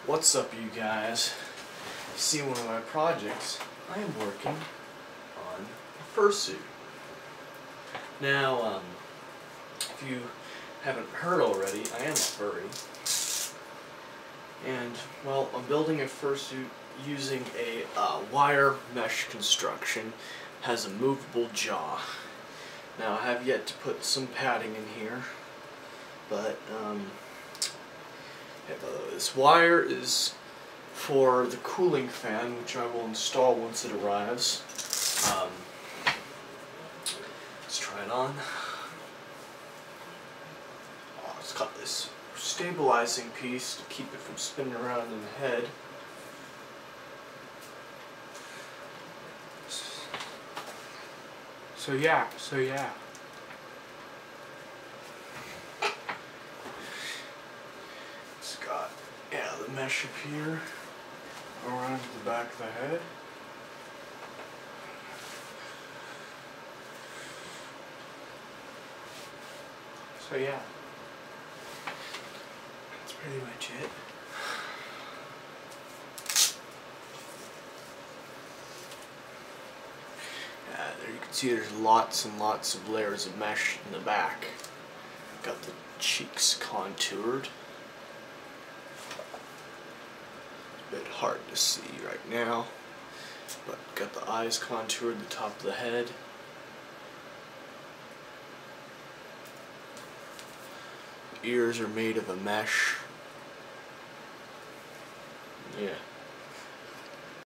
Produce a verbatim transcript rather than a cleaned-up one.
What's up, you guys? You see one of my projects, I am working on a fursuit. Now, um, if you haven't heard already, I am a furry. And, well, I'm building a fursuit using a uh, wire mesh construction. Has a movable jaw. Now, I have yet to put some padding in here, but, um, this wire is for the cooling fan, which I will install once it arrives. Um, let's try it on. Oh, it's got this stabilizing piece to keep it from spinning around in the head. So yeah, so yeah. It's got, yeah, the mesh up here, around the back of the head. So yeah, that's pretty much it. Yeah, there you can see there's lots and lots of layers of mesh in the back. Got the cheeks contoured. Bit hard to see right now, but got the eyes contoured, the top of the head. The ears are made of a mesh. Yeah.